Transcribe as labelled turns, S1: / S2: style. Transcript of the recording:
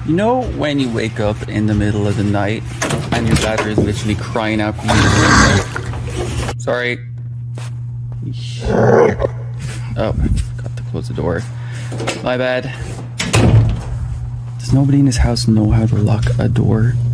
S1: You know when you wake up in the middle of the night and your bladder is literally crying out for you? Sorry. Oh, I forgot to close the door. My bad. Does nobody in this house know how to lock a door?